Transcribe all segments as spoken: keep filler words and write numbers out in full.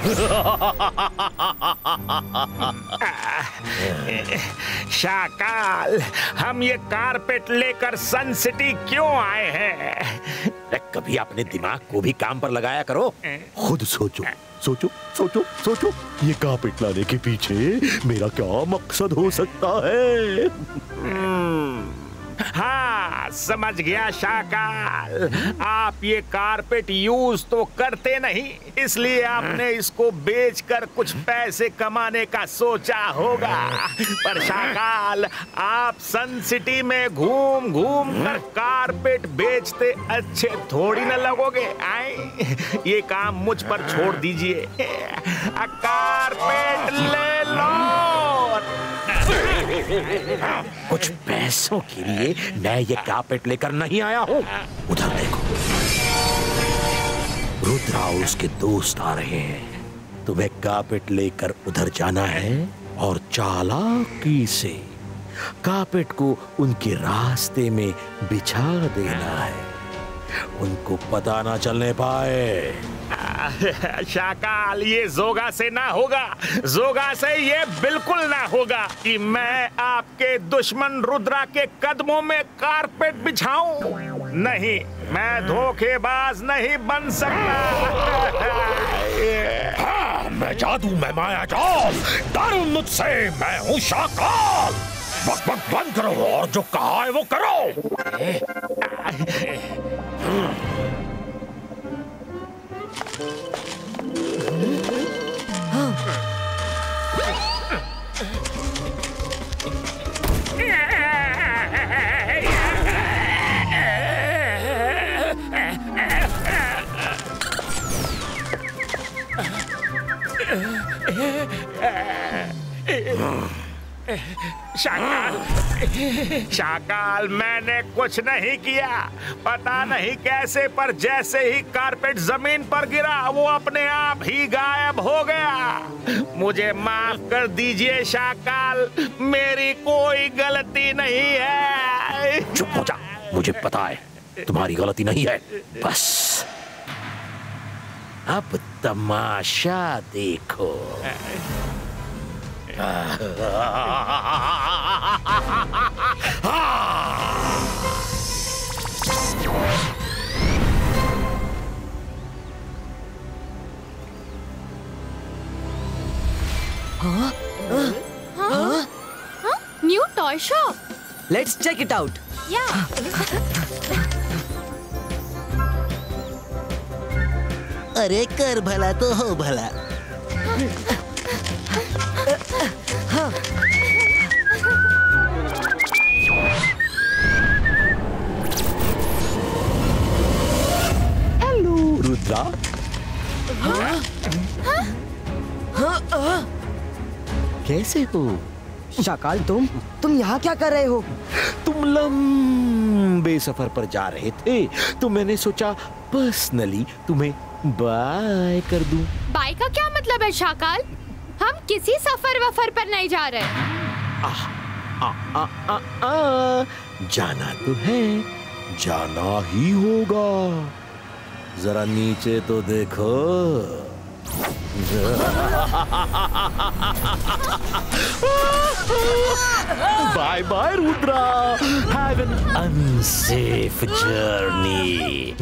शाकाल, हम ये कारपेट लेकर सन सिटी क्यों आए हैं? कभी अपने दिमाग को भी काम पर लगाया करो। खुद सोचो सोचो सोचो सोचो, ये कारपेट लाने के पीछे मेरा क्या मकसद हो सकता है? हाँ, समझ गया शाकाल। आप ये कारपेट यूज तो करते नहीं, इसलिए आपने इसको बेचकर कुछ पैसे कमाने का सोचा होगा। पर शाकाल, आप सन सिटी में घूम घूम कर कारपेट बेचते अच्छे थोड़ी न लगोगे। आए, ये काम मुझ पर छोड़ दीजिए। कारपेट ले लो। कुछ पैसों के लिए मैं ये कारपेट लेकर नहीं आया हूँ। उधर देखो, रुद्रा और उसके दोस्त आ रहे हैं। तुम्हें कारपेट लेकर उधर जाना है और चालाकी से कारपेट को उनके रास्ते में बिछा देना है, उनको पता ना चलने पाए। शाकाल, ये जोगा से ना होगा, जोगा से ये बिल्कुल ना होगा कि मैं आपके दुश्मन रुद्रा के कदमों में कारपेट बिछाऊं। नहीं, मैं धोखेबाज नहीं बन सकता। हाँ, मैं जादू, मैं माया जाल, डरो मुझसे, मैं हूँ शाकाल। बक बक बंद करो और जो कहा है वो करो। शाकाल, शाकाल, मैंने कुछ नहीं किया। पता नहीं कैसे, पर जैसे ही कारपेट जमीन पर गिरा वो अपने आप ही गायब हो गया। मुझे माफ कर दीजिए शाकाल, मेरी कोई गलती नहीं है। चुप हो जा, मुझे पता है तुम्हारी गलती नहीं है। बस अब तमाशा देखो। New toy shop. Let's check it out. या। अरे कर भला तो हो भला। हेलो रुद्रा। कैसे हो? शाकाल, तुम तुम यहाँ क्या कर रहे हो? तुम लंबे सफर पर जा रहे थे तो मैंने सोचा पर्सनली तुम्हें बाय कर दूं। बाय का क्या मतलब है शाकाल? हम किसी सफर वफर पर नहीं जा रहे। आ, आ, आ, आ, आ, जाना तो है, जाना ही होगा। जरा नीचे तो देखो। Bye bye Rudra, have an unsafe journey.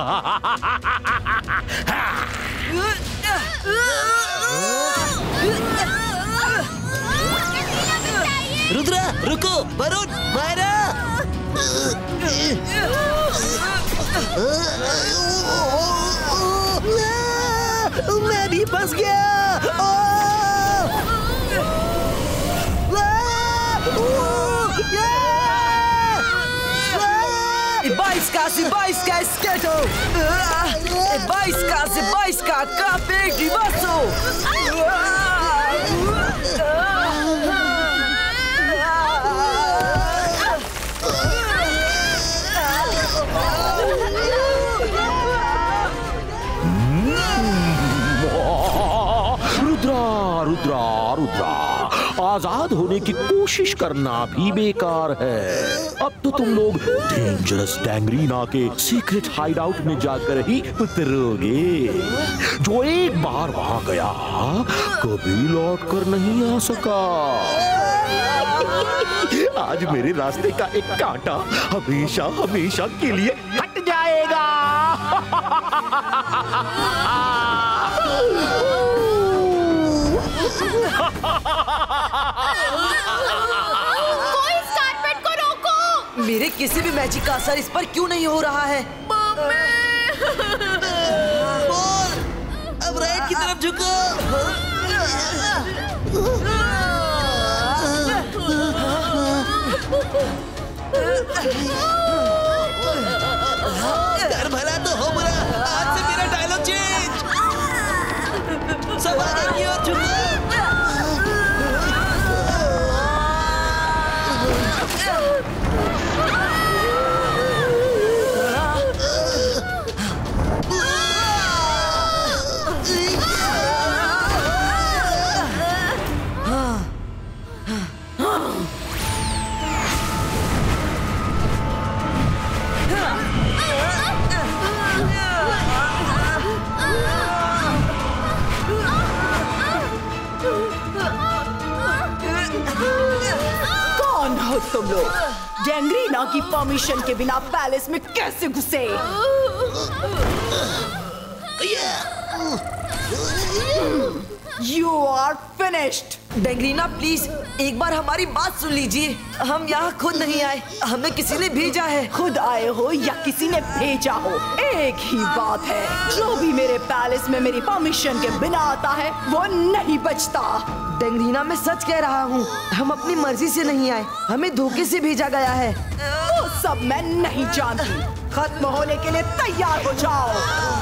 Rudra रुको, वरुण, मायरा। मैं भी फंस गया। Baisca, se baisca, esquerdo! Baisca, se baisca, capé de vaso! Rudra Rudra Rudra, आजाद होने की कोशिश करना भी बेकार है। अब तो तुम लोग डेंजरस डैंगरीना के सीक्रेट हाइड आउट में जाकर ही उतरोगे। जो एक बार वहां गया कभी लौट कर नहीं आ सका। आज मेरे रास्ते का एक कांटा हमेशा हमेशा के लिए हट जाएगा। कोई इस कारपेट को रोको। मेरे किसी भी मैजिक का असर इस पर क्यों नहीं हो रहा है? बोल, अब राइट की तरफ झुको। कर भला तो हो बुरा, आज से मेरा डायलॉग चेंज। सब आगे की ओर झुको। कौन हो तुम लोग? गैंग्रीना की परमिशन के बिना पैलेस में कैसे घुसे? You are finished. डैंग्रीना प्लीज एक बार हमारी बात सुन लीजिए। हम यहाँ खुद नहीं आए, हमें किसी ने भेजा है। खुद आए हो या किसी ने भेजा हो, एक ही बात है। जो भी मेरे पैलेस में मेरी परमिशन के बिना आता है वो नहीं बचता। डैंग्रीना मैं सच कह रहा हूँ, हम अपनी मर्जी से नहीं आए, हमें धोखे से भेजा गया है। वो सब मैं नहीं जानती। खत्म होने के लिए तैयार हो जाओ।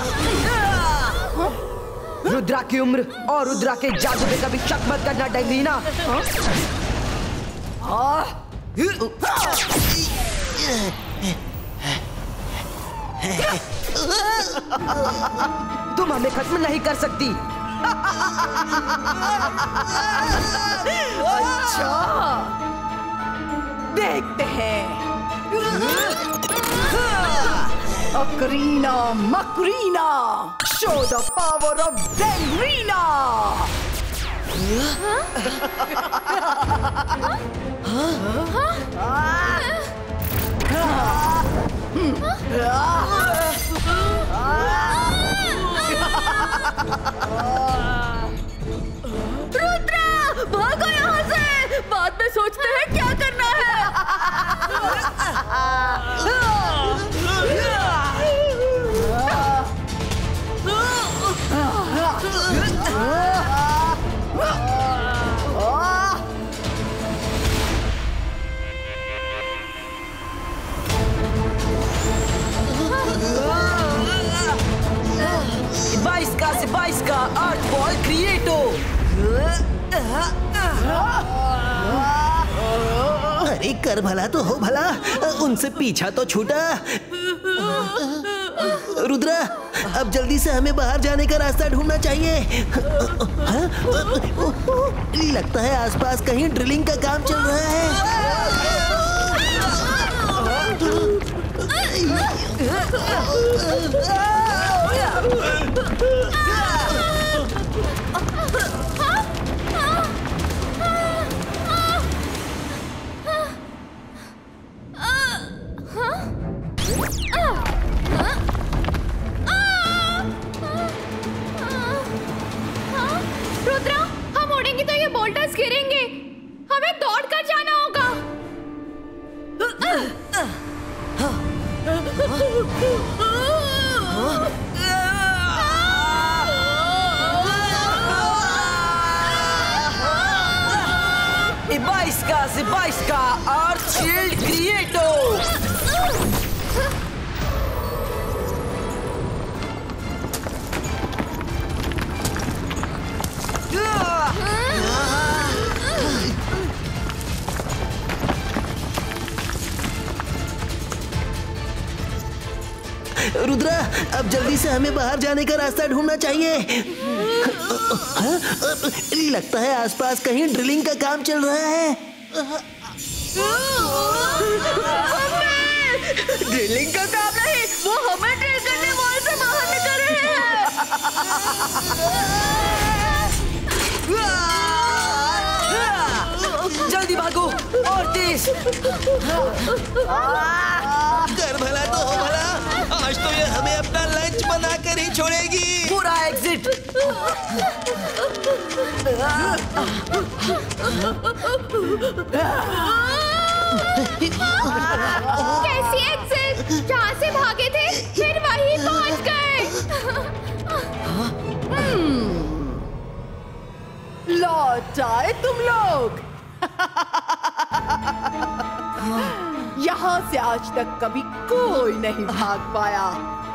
रुद्रा की उम्र और रुद्रा के जादू पे कभी शक मत करना डैंग्रीना। तुम हमें खत्म नहीं कर सकती। अच्छा, देखते हैं। अकरीना मकरीना, show the power of Gangreena! Rudra, भागो यहाँ से। बाद में सोचते हैं क्या करना है। बाईस का से बाईस का आर्ट बॉल क्रिएटो। अरे कर भला तो हो भला, उनसे पीछा तो छूटा। रुद्रा, अब जल्दी से हमें बाहर जाने का रास्ता ढूंढना चाहिए। हाँ? लगता है आसपास कहीं ड्रिलिंग का काम चल रहा है। रुद्रा, हम उड़ेंगे तो ये बोल्टर्स गिरेंगे। हमें दौड़ कर जाना होगा। बाईस का से बाईस का आर्ट शील्ड क्रिएटो। रुद्रा, अब जल्दी से हमें बाहर जाने का रास्ता ढूंढना चाहिए। हाँ? लगता है आसपास कहीं ड्रिलिंग का काम चल रहा है। ड्रिलिंग का काम नहीं, वो हमें ड्रिल करने वॉल से बाहर निकल रहे हैं। जल्दी भागो और तेज। कर भला तो हो भला, आज तो ये हमें अपना लंच बनाकर ही छोड़ेगी। पूरा एग्जिट। कैसी एग्जिट? जहाँ से भागे थे फिर वहीं पहुँच गए। लौट आए तुम लोग। यहाँ से आज तक कभी कोई नहीं भाग पाया।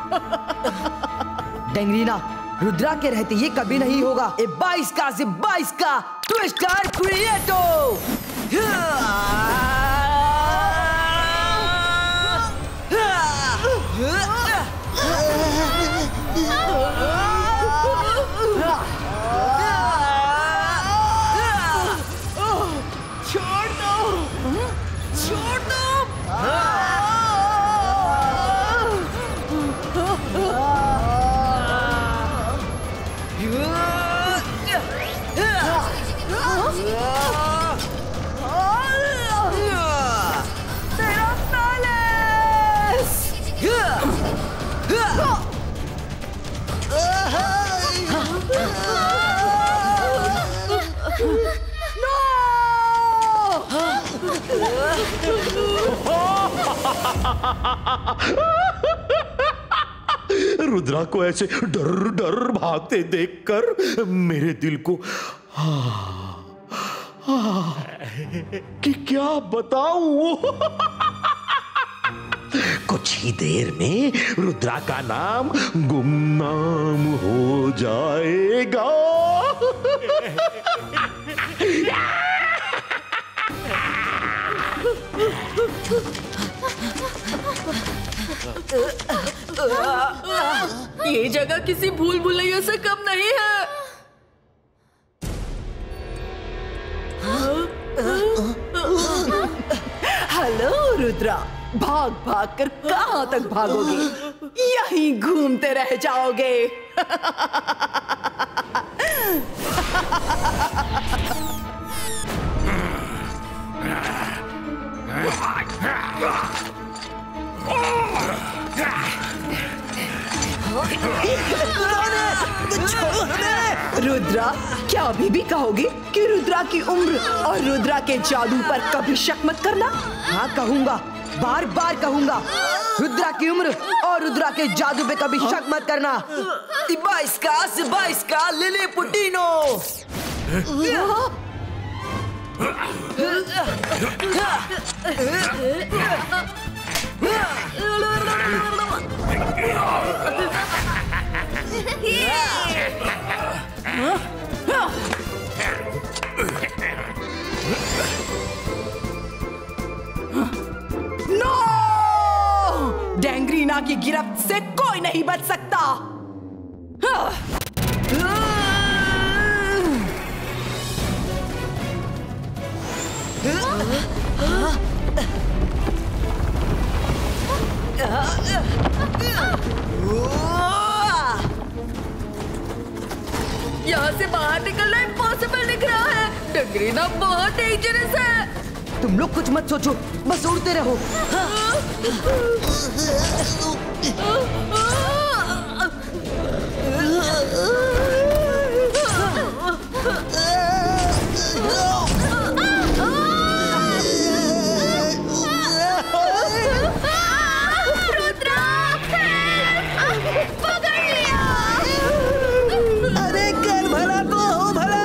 डेंगरीना, रुद्रा के रहते ये कभी नहीं होगा। ए बाईस का से बाईस का ट्विस्टर क्रिएटो। छोड़ दो, छोड़ दो। तेरा पैलेस। रुद्रा को ऐसे डर डर भागते देखकर मेरे दिल को हाँ, हाँ, कि क्या बताऊं। कुछ ही देर में रुद्रा का नाम गुमनाम हो जाएगा। ये जगह किसी भूल भुलैया से कम नहीं है। हेलो रुद्रा, भाग भाग कर कहां तक भागोगे? यहीं घूमते रह जाओगे। रुद्रा, क्या अभी भी कहोगे कि रुद्रा की उम्र और रुद्रा के जादू पर कभी शक मत करना? हाँ कहूंगा, बार बार कहूंगा। रुद्रा की उम्र और रुद्रा के जादू पे कभी शक मत करना। बाईस का से बाईस का लिली पुटीनो। नो! डेंगरीना की गिरफ्त से कोई नहीं बच सकता। यहाँ से बाहर निकलना इम्पॉसिबल दिख रहा है। डेंगरीना बहुत डेंजरस है। तुम लोग कुछ मत सोचो, बस उड़ते रहो। अरे कर भला तो हो भला।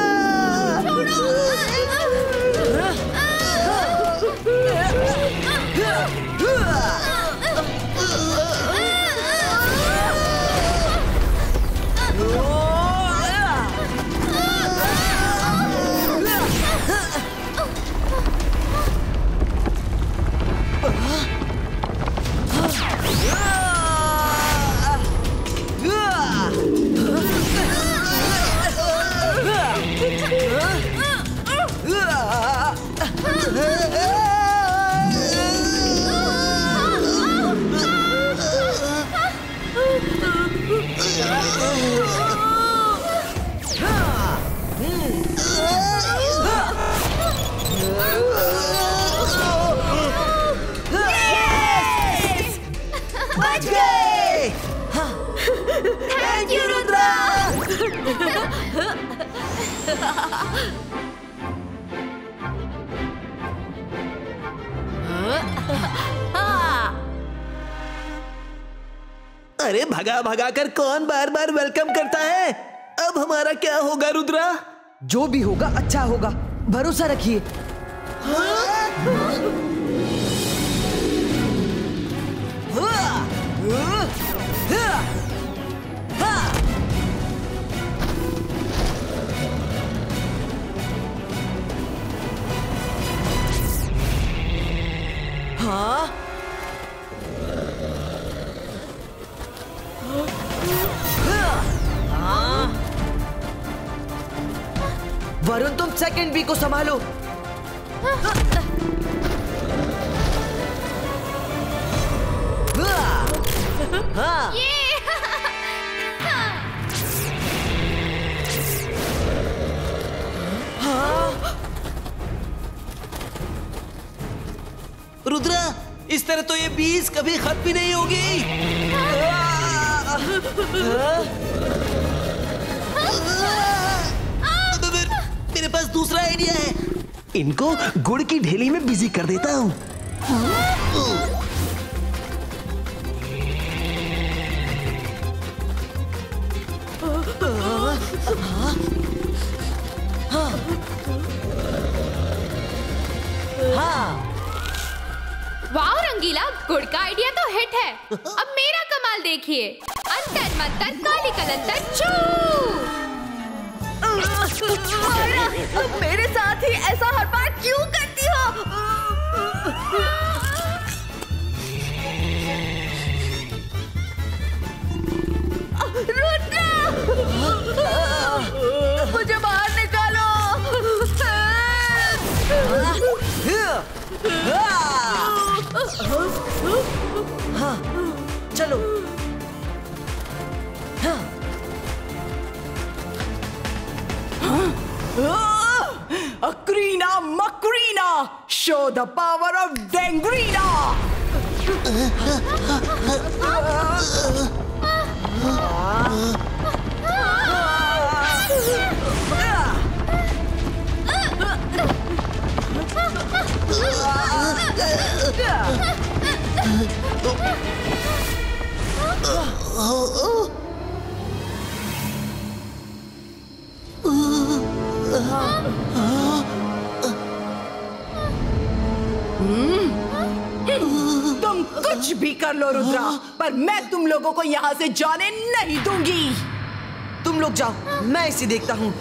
बच गए। Thank you Rudra. अरे भगा भगा कर कौन बार बार वेलकम करता है। अब हमारा क्या होगा रुद्रा? जो भी होगा अच्छा होगा, भरोसा रखिए। हाँ वरुण, तुम सेकंड बी को संभालो। हाँ। रुद्रा, इस तरह तो ये बीस कभी खत्म भी नहीं होगी। मेरे पास दूसरा आइडिया है। इनको गुड़ की ढेली में बिजी कर देता हूँ। वाह रंगीला, गुड़ का आइडिया तो हिट है। अब मेरा कमाल देखिए। अंतर मंतर काली कलंतर चू। तुम मेरे साथ ही ऐसा हर बार क्यों करती हो? रुद्रा, मुझे बाहर निकालो। हाँ, चलो। हाँ। अक्रीना मक्रीना, शो द पावर ऑफ डेंग्रीना। तुम कुछ भी कर लो रुद्रा, पर मैं तुम लोगों को यहाँ से जाने नहीं दूंगी। तुम लोग जाओ, मैं इसे देखता हूँ।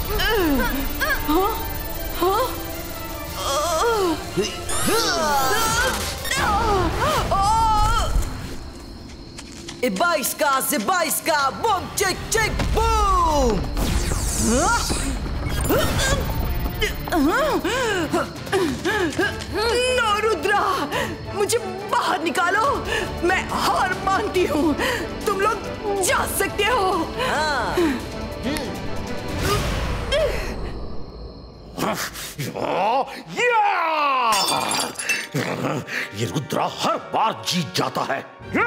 Ibaiska, Zibaiska, boom, chick, chick, boom! No Rudra, मुझे बाहर निकालो। मैं हार मानती हूँ। तुम लोग जा सकते हो। ये रुद्रा हर बार जीत जाता है।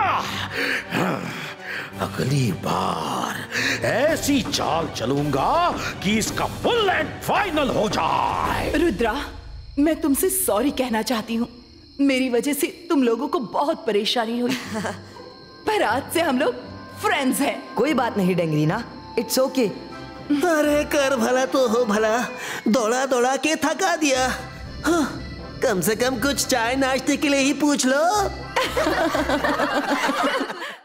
अगली बार ऐसी चाल चलूंगा कि इसका फुल एंड फाइनल हो जाए। रुद्रा, मैं तुमसे सॉरी कहना चाहती हूँ। मेरी वजह से तुम लोगों को बहुत परेशानी हुई, पर आज से हम लोग फ्रेंड्स हैं। कोई बात नहीं डेंगरीना, इट्स ओके। अरे कर भला तो हो भला, दौड़ा दौड़ा के थका दिया। हाँ, कम से कम कुछ चाय नाश्ते के लिए ही पूछ लो।